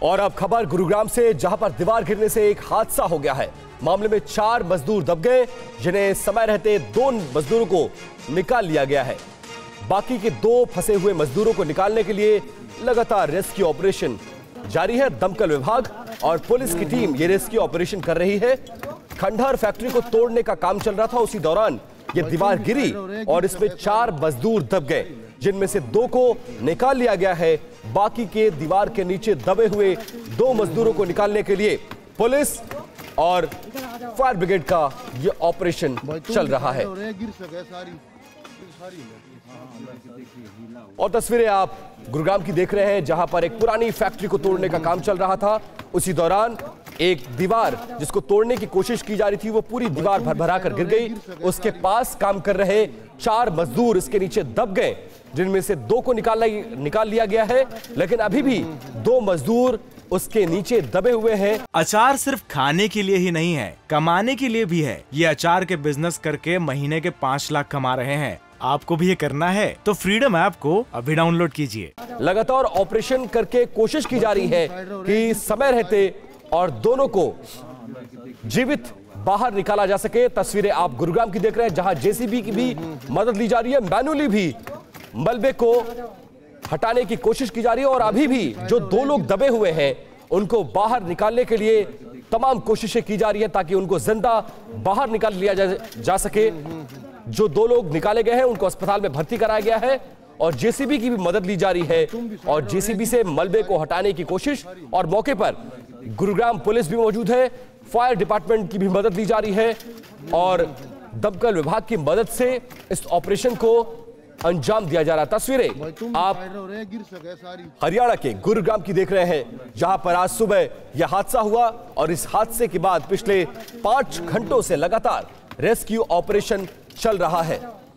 और अब खबर गुरुग्राम से, जहां पर दीवार गिरने से एक हादसा हो गया है। मामले में 4 मजदूर दब गए, जिन्हें समय रहते 2 मजदूरों को निकाल लिया गया है। बाकी के 2 फंसे हुए मजदूरों को निकालने के लिए लगातार रेस्क्यू ऑपरेशन जारी है। दमकल विभाग और पुलिस की टीम ये रेस्क्यू ऑपरेशन कर रही है। खंडहर फैक्ट्री को तोड़ने का काम चल रहा था, उसी दौरान ये दीवार गिरी और इसमें 4 मजदूर दब गए, जिनमें से 2 को निकाल लिया गया है। बाकी के दीवार के नीचे दबे हुए 2 मजदूरों को निकालने के लिए पुलिस और फायर ब्रिगेड का ये ऑपरेशन चल रहा है। और तस्वीरें आप गुरुग्राम की देख रहे हैं, जहां पर एक पुरानी फैक्ट्री को तोड़ने का काम चल रहा था। उसी दौरान एक दीवार जिसको तोड़ने की कोशिश की जा रही थी, वो पूरी दीवार भरभरा कर गिर गई। उसके पास काम कर रहे 4 मजदूर इसके नीचे दब गए, जिनमें से 2 को निकाल लिया गया है, लेकिन अभी भी 2 मजदूर उसके नीचे दबे हुए हैं। अचार सिर्फ खाने के लिए ही नहीं है, कमाने के लिए भी है। ये अचार के बिजनेस करके महीने के 5 लाख कमा रहे हैं। आपको भी ये करना है तो फ्रीडम ऐप को अभी डाउनलोड कीजिए। लगातार ऑपरेशन करके कोशिश की जा रही है कि समय रहते और दोनों को जीवित बाहर निकाला जा सके। तस्वीरें आप गुरुग्राम की देख रहे हैं, जहां जेसीबी की भी मदद ली जा रही है। मैनुअली भी मलबे को हटाने की कोशिश की जा रही है और अभी भी जो 2 लोग दबे हुए हैं उनको बाहर निकालने के लिए तमाम कोशिशें की जा रही है, ताकि उनको जिंदा बाहर निकाल लिया जा सके। जो 2 लोग निकाले गए हैं उनको अस्पताल में भर्ती कराया गया है और जेसीबी की भी मदद ली जा रही है और जेसीबी से मलबे को हटाने की कोशिश। और मौके पर गुरुग्राम पुलिस भी मौजूद है, फायर डिपार्टमेंट की भी मदद ली जा रही है और दमकल विभाग की मदद से इस ऑपरेशन को अंजाम दिया जा रहा है। तस्वीरें आप हरियाणा के गुरुग्राम की देख रहे हैं, जहां पर आज सुबह यह हादसा हुआ और इस हादसे के बाद पिछले 5 घंटों से लगातार रेस्क्यू ऑपरेशन चल रहा है।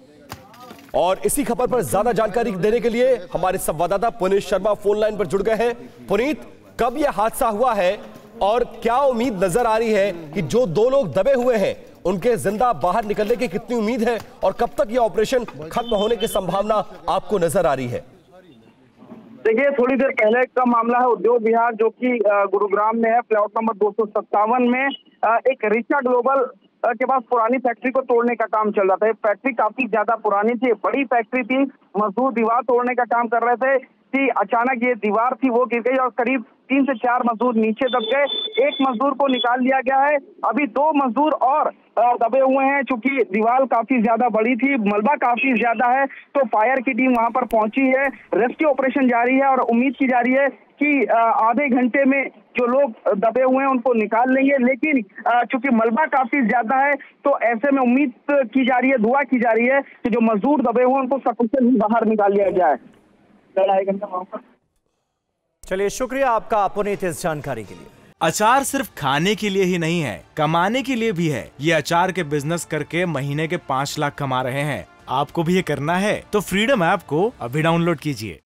और इसी खबर पर ज्यादा जानकारी देने के लिए हमारे संवाददाता पुनीत शर्मा फोन लाइन पर जुड़ गए हैं। पुनीत, कब यह हादसा हुआ है और क्या उम्मीद नजर आ रही है कि जो 2 लोग दबे हुए हैं उनके जिंदा बाहर निकलने की कितनी उम्मीद है और कब तक यह ऑपरेशन खत्म होने की संभावना आपको नजर आ रही है? देखिए, थोड़ी देर पहले का मामला है उद्योग विहार, जो कि गुरुग्राम में है। प्लॉट नंबर 257 में एक ऋचा ग्लोबल के पास पुरानी फैक्ट्री को तोड़ने का काम चल रहा था। फैक्ट्री काफी ज्यादा पुरानी थी, बड़ी फैक्ट्री थी। मजदूर दीवार तोड़ने का काम कर रहे थे कि अचानक ये दीवार थी वो गिर गई और करीब 3 से 4 मजदूर नीचे दब गए। 1 मजदूर को निकाल लिया गया है। अभी 2 मजदूर और दबे हुए हैं। चूंकि दीवार काफी ज्यादा बड़ी थी, मलबा काफी ज्यादा है, तो फायर की टीम वहां पर पहुंची है। रेस्क्यू ऑपरेशन जारी है और उम्मीद की जा रही है कि आधे घंटे में जो लोग दबे हुए हैं उनको निकाल लेंगे। लेकिन चूंकि मलबा काफी ज्यादा है, तो ऐसे में उम्मीद की जा रही है, दुआ की जा रही है कि जो मजदूर दबे हुए हैं उनको सकुशल ही बाहर निकाल लिया जाए। चलिए, शुक्रिया आपका पुनीत इस जानकारी के लिए। अचार सिर्फ खाने के लिए ही नहीं है, कमाने के लिए भी है। ये अचार के बिजनेस करके महीने के 5 लाख कमा रहे हैं। आपको भी ये करना है तो फ्रीडम ऐप को अभी डाउनलोड कीजिए।